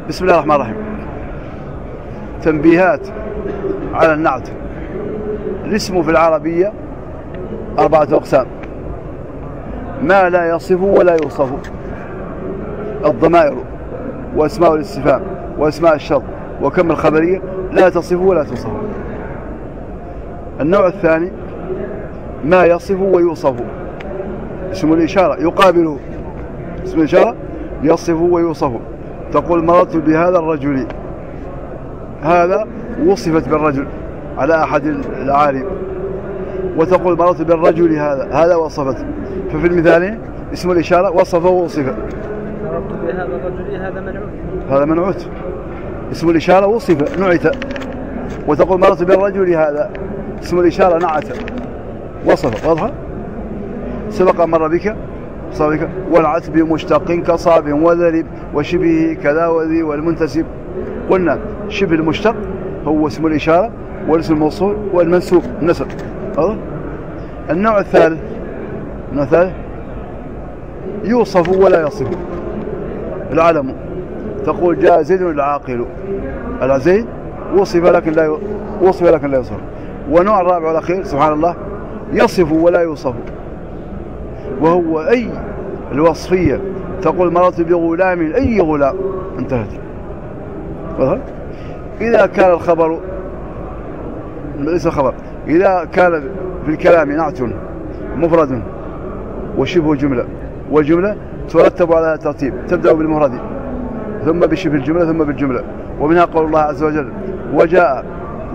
بسم الله الرحمن الرحيم. تنبيهات على النعت. الاسم في العربية 4 أقسام: ما لا يصف ولا يوصف، الضمائر وأسماء الاستفهام وأسماء الشرط وكم الخبرية لا تصف ولا توصف. النوع الثاني ما يصف ويوصف، اسم الإشارة يقابله اسم الإشارة يصف ويوصف. تقول مررت بهذا الرجل، هذا وصفت بالرجل على أحد الأعاريب، وتقول مررت بالرجل هذا وصفت. ففي المثالين اسم الإشارة وصف ووصف. مررت بهذا الرجل هذا منعوت، اسم الإشارة وصف نعت. وتقول مررت بالرجل هذا، اسم الإشارة نعت وصف. واضحة؟ سبق مر بك صابك والعت بمشتق كصاب وذرب وشبهه كذا وذي والمنتسب. قلنا شبه المشتق هو اسم الإشارة والاسم الموصول والمنسوب النسب. النوع الثالث يوصف ولا يصف، العلم. تقول جاء زيد العاقل، الزيد وصف لكن لا يوصف. والنوع الرابع والأخير سبحان الله يصف ولا يوصف، وهو أي الوصفية. تقول مررت بغلام، أي غلام، انتهت. إذا كان الخبر ليس خبر، إذا كان في الكلام نعت مفرد وشبه جملة، والجملة ترتب على ترتيب، تبدأ بالمفرد ثم بشبه الجملة ثم بالجملة. ومنها قول الله عز وجل: وجاء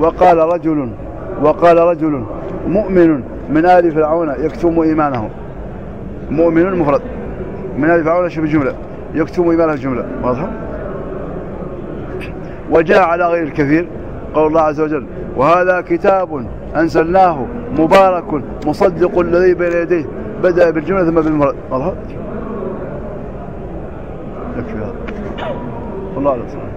وقال رجل مؤمن من آل فرعون يكتم إيمانه. مؤمن مفرد، من آل فرعون شبه الجملة، يكتم إيمانه الجملة. واضح؟ وجاء على غير الكثير قول الله عز وجل: وهذا كتاب أنزلناه مبارك مصدق الذي بين يديه، بدأ بالجملة ثم بالمفرد. واضح؟ يكفي هذا. الله عليه وسلم.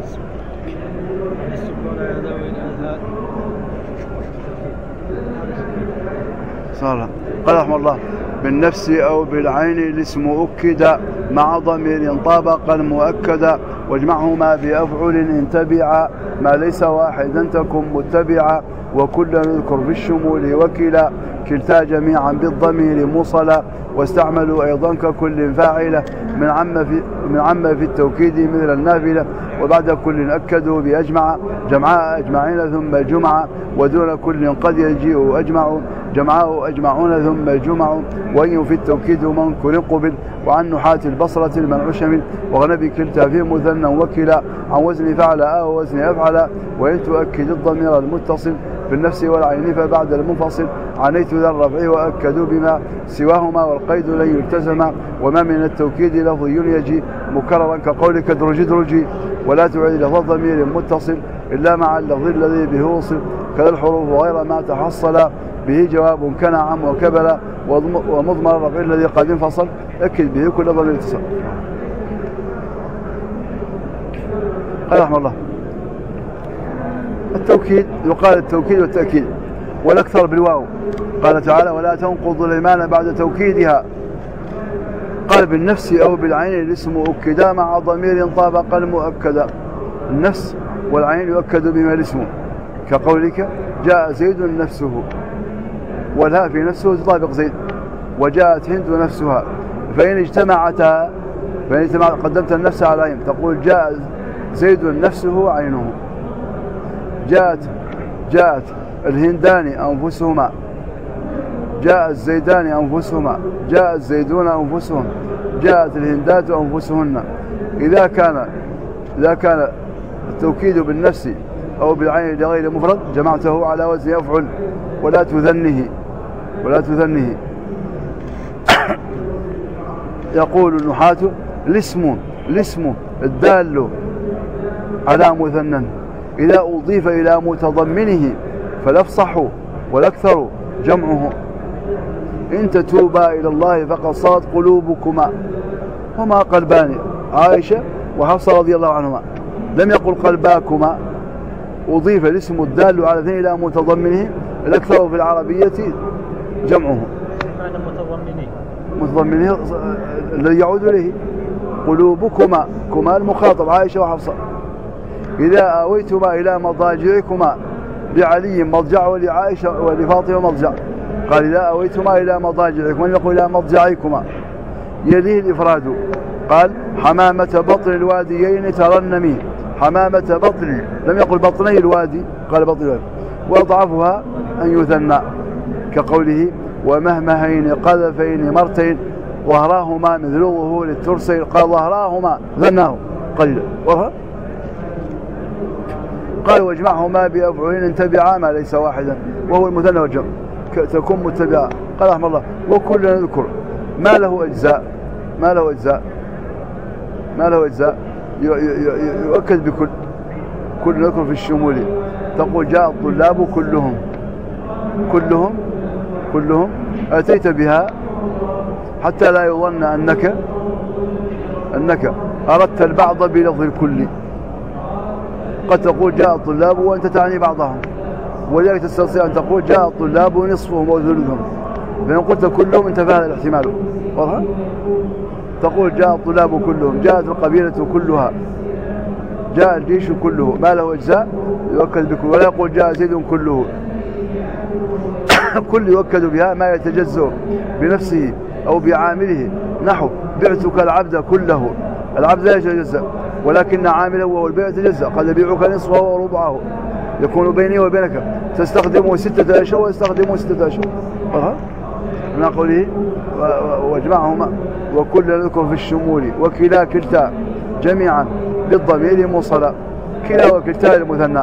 قال رحمه الله: بالنفس أو بالعين الاسم أكد مع ضمير طابقا مؤكدا، واجمعهما بأفعل إن تبعا ما ليس واحدا تكن متبعا، وكلا نذكر في الشمول وكلا كلتا جميعا بالضمير موصلا، واستعملوا أيضا ككل فاعلة من عم في التوكيد مثل النافلة، وبعد كل أكدوا بأجمع جمعاء أجمعين ثم الجمعة، ودون كل قد يجيء أجمع جمعاء أجمعون ثم الجمع، وإن في التوكيد منكر قبل، وعن نحاة البصرة المنع شمل، وغنبي كلتا في مثنى وكلا عن وزن فعل أو وزن أفعل، وإن تؤكد الضمير المتصل بالنفس والعين فبعد المنفصل عنيت ذا الرفع وأكدوا بما سواهما والقيد لن يلتزم، وما من التوكيد لفظ يجي مكررا كقولك درجي، ولا تعيد لفظ ضمير متصل إلا مع اللفظ الذي به وصل، كذا الحروف غير ما تحصل به جواب كنعم وكبل، ومضمر الرفع الذي قد انفصل أكد به كل ضمير اتصل. قال رحمه الله: التوكيد يقال التوكيد والتأكيد، والأكثر بالواو. قال تعالى: ولا تنقضوا الأيمان بعد توكيدها. قال بالنفس أو بالعين الاسم أكدا مع ضمير طابقا مؤكدا. النفس والعين يؤكد بما الاسم، كقولك جاء زيد نفسه، والهاء في نفسه تطابق زيد، وجاءت هند نفسها. فإن اجتمعتا قدمت النفس على العين، تقول جاء زيد نفسه عينه. جاءت الهندان أنفسهما، جاء الزيدان أنفسهما، جاء الزيدون أنفسهم، جاءت الهندات أنفسهن. إذا كان التوكيد بالنفس أو بالعين لغير مفرد جمعته على وزن يفعل ولا تثنه. يقول النحاة: الاسم الدال على مثنى إذا أضيف إلى متضمنه فالأفصح والأكثر جمعه. إن تتوبا إلى الله فقد صارت قلوبكما. هما قلبان، عائشة وحفصة رضي الله عنهما. لم يقل قلباكما. أضيف الاسم الدال على ذين إلى متضمنه، الأكثر في العربية جمعه. متضمنه الذي يعود إليه. قلوبكما، كما المخاطب عائشة وحفصة، إذا آويتما إلى مضاجعكما، لعلي مضجع ولعائشة ولفاطمة مضجع. قال إذا آويتما إلى مضاجعكما، لم يقل إلى مضجعكما. يليه الإفراد. قال حمامة بطن الواديين ترنمي، حمامة بطن، لم يقل بطني الوادي، قال بطن الوادي. وأضعفها أن يثنى كقوله ومهمهين قذفين مرتين ظهراهما مثل ظهور الترسين. قال ظهراهما ثناه قليلا. قال واجمعهما بأفعل تبعا ما ليس واحدا، وهو المثنى والجمع تكون متبعا. قال رحمه الله وكل نذكر ما له أجزاء، ما له أجزاء، ما له أجزاء يؤكد بكل، كل نذكر في الشمول. تقول جاء الطلاب كلهم، كلهم كلهم أتيت بها حتى لا يظن أنك أردت البعض بلفظ الكل. قد تقول جاء الطلاب وأنت تعني بعضهم، ولذلك تستطيع أن تقول جاء الطلاب نصفهم أو ثلثهم، فإن قلت كلهم انتفى هذا الاحتمال. واضح؟ تقول جاء الطلاب كلهم، جاءت القبيلة كلها، جاء الجيش كله، ما له أجزاء يؤكد بكل. ولا يقول جاء زيد كله، كل يؤكد بها ما يتجزأ بنفسه أو بعامله. نحو بعتك العبد كله، العبد لا يتجزأ ولكن عامله وهو البيع يتجزأ. قد أبيعك نصفه وربعه، يكون بيني وبينك، تستخدمه 6 أشهر ويستخدمه 6 أشهر. من قوله واجمعهما وكل نذكر في الشمول وكلا كلتا جميعا بالضمير موصلا. كلا وكلتا المثنى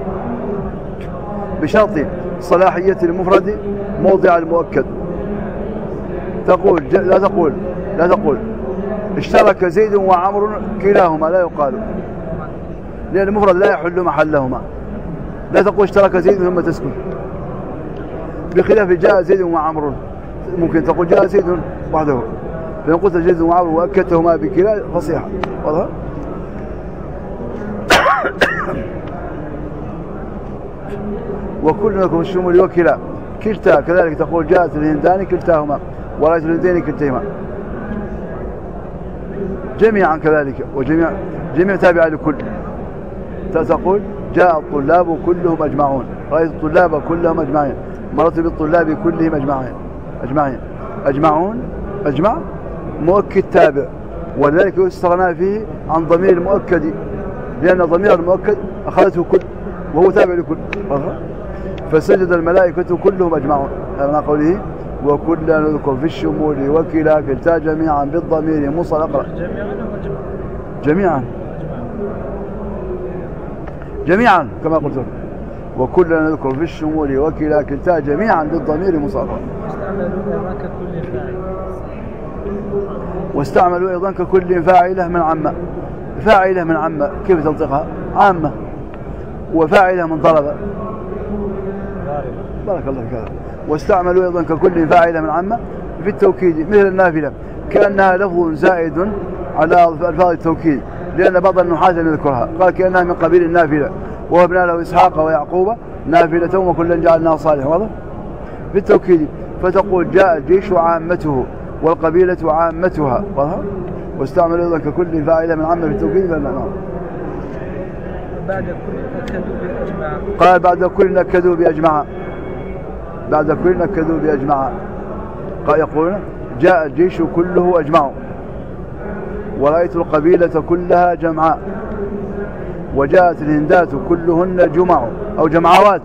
بشرط صلاحية المفرد موضع المؤكد. تقول لا تقول اشترك زيد وعمر كلاهما، لا يقال، لأن المفرد لا يحل محلهما. لا تقول اشترك زيد ثم تسكت، بخلاف جاء زيد وعمر ممكن تقول جاء زيد وحده، فإن قلت زيد وعمر وأكدتهما بكلا فصيحة. واضح؟ وكل نذكر الشمول وكلا كلتا، كذلك تقول جاءت الهندان كلتاهما ورأيت الهندين كلتيهما جميعا كذلك، جميع تابعة لكل. تقول جاء الطلاب كلهم أجمعون، رأيت الطلاب كلهم أجمعين، مررت بالطلاب كلهم أجمعين. أجمعون أجمع مؤكد تابع، ولذلك يستغنى فيه عن ضمير المؤكد، لأن ضمير المؤكد أخذته كل وهو تابع لكل. فسجد الملائكة كلهم أجمعون، من قوله وكلا نذكر في الشمول وكلا كلتا جميعا بالضمير موصل. اقرأ جميعا كما قلت، وكلا نذكر في الشمول وكلا كلتا جميعا بالضمير موصل. واستعملوا أيضا ككل فاعلة من عامة. فاعلة من عامة كيف تنطقها؟ عامة. وفاعلة من ضرب، بارك الله فيك. واستعملوا أيضا ككل فاعلة من عامة في التوكيد مثل النافلة، كأنها لفظ زائد على ألفاظ التوكيد، لأن بعض النحاة لم يذكرها، قال كأنها من قبيل النافلة، وهبنا له إسحاق ويعقوب نافلة وكلا جعلناه صالحا. واضح؟ في التوكيد فتقول جاء الجيش عامته والقبيلة عامتها. واضح؟ واستعملوا أيضا ككل فاعلة من عامة في التوكيد. بعد كل نكدوا بأجمع. قال بعد كل نكدوا بأجمع، بعد كل نكدوا بأجمع. قال يقولون جاء الجيش كله أجمع، ورأيت القبيلة كلها جمعاء، وجاءت الهندات كلهن جمع أو جمعوات.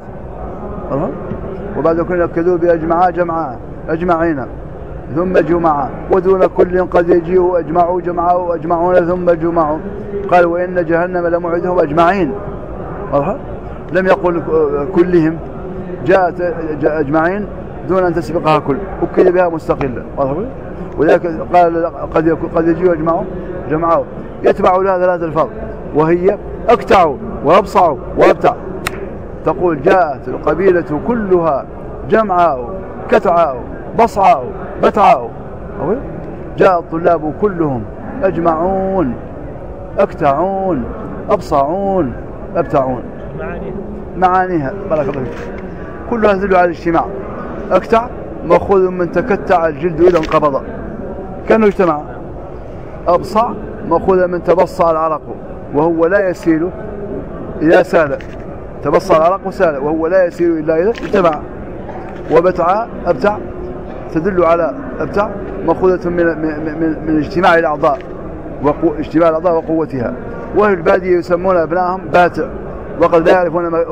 وبعد كل نكدوا بأجمع جمعاء أجمعين ثم جمعا، ودون كل قد يجيء أجمعوا جمعوا أجمعون ثم جمعوا. قال وإن جهنم لموعدهم أجمعين. لم يقل كلهم، جاءت أجمعين دون أن تسبقها كل، أكد بها مستقلة. ولذلك قال قد يجيء جمعوا يتبع لها 3 ألفاظ، وهي أكتعوا وأبصعوا وأبتع. تقول جاءت القبيلة كلها جمعاء كتعاء بصعاء بتعاء. جاء الطلاب كلهم أجمعون أكتعون أبصعون أبتعون. معانيها بارك الله فيك كلها تدل على الاجتماع. أكتع مأخوذ من تكتع الجلد إذا انقبض كانه اجتمع. أبصع مأخوذ من تبصع العرق وهو لا يسيل إذا سال تبصر العرق وسال وهو لا يسير إلا إذا اجتمع. وبتع أبتع تدل على أبتع مأخوذة من اجتماع الأعضاء اجتماع الأعضاء وقوتها. وأهل البادية يسمون أبنائهم باتع، وقد لا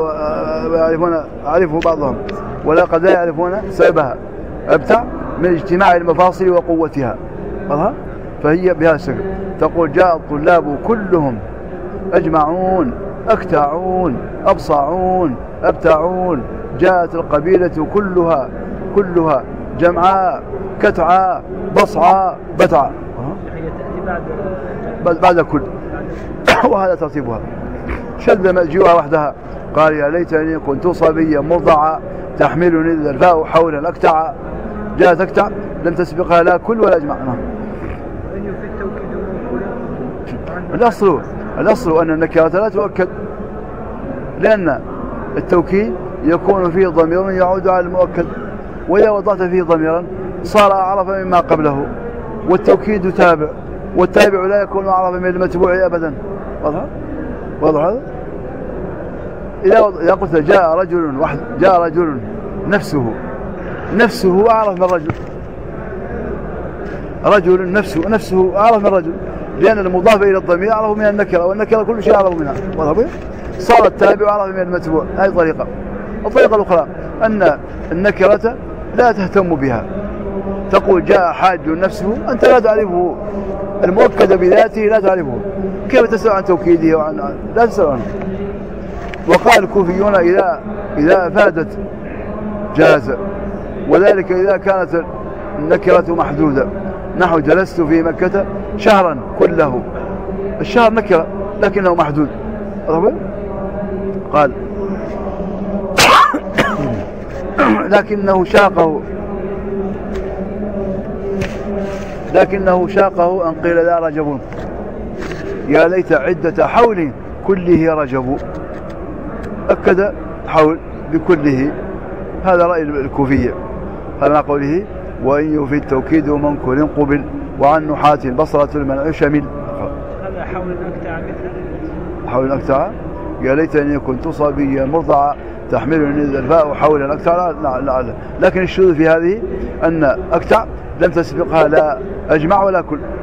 يعرفه بعضهم ولا قد لا يعرفون سببها. أبتع من اجتماع المفاصل وقوتها. فهي بهذا الشكل. تقول جاء الطلاب كلهم أجمعون أكتعون أبصعون أبتعون. جاءت القبيلة كلها جمعاء كتعاء بصعاء بتعاء. هي تأتي بعد كل وهذا ترتيبها. شذ مأجوها وحدها قال يا ليتني كنت صبيا مرضعا تحملني الذرفاء حولا أكتعا. جاءت أكتع لم تسبقها لا كل ولا أجمع. الأصل أن النكرة لا تؤكد، لأن التوكيد يكون فيه ضمير يعود على المؤكد، وإذا وضعت فيه ضميرا صار أعرف مما قبله. والتوكيد تابع، والتابع لا يكون أعرف من المتبوع أبدا. واضح هذا؟ إذا قلت جاء رجل نفسه أعرف من رجل، رجل نفسه أعرف من رجل، لأن المضاف إلى الضمير أعرف من النكرة، والنكرة كل شيء أعرف منها. صار التابع أعرف من المتبوع. هذه طريقة. الطريقة الأخرى أن النكرة لا تهتم بها، تقول جاء حاج نفسه، أنت لا تعرفه، المؤكد بذاته لا تعرفه، كيف تسأل عن توكيده لا تسأل عنه. وقال الكوفيون إذا أفادت جاز، وذلك إذا كانت النكرة محدودة، نحو جلست في مكة شهرا كله. الشهر نكرة لكنه محدود. قال لكنه شاقه أن قيل لا رجب، يا ليت عدة حول كله رجب. أكد حول بكله. هذا رأي الكوفية. هذا قوله وإن يفيد التوكيد منكر قبل وعن نحاة البصرة المنع شمل. هذا حول أكتع مثل حول أكتع يا ليتني كنت صبيا مرضعا تحملني الذرفاء حولا أكتع. لكن الشذوذ في هذه أن أكتع لم تسبقها لا أجمع ولا كل.